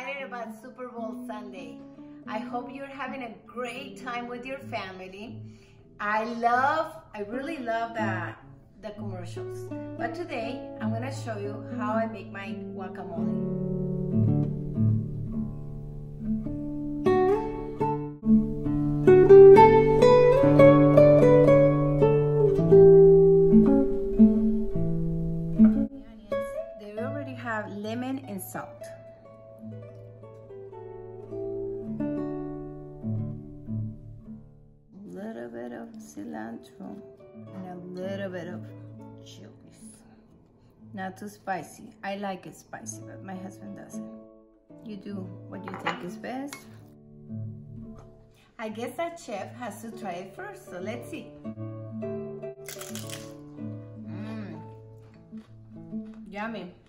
excited about Super Bowl Sunday. I hope you're having a great time with your family. I really love the commercials. But today, I'm gonna show you how I make my guacamole. They already have lemon and salt. A little bit of cilantro and a little bit of chilies. Not too spicy. I like it spicy, but my husband doesn't. You do what you think is best. I guess that chef has to try it first, so let's see. Yummy.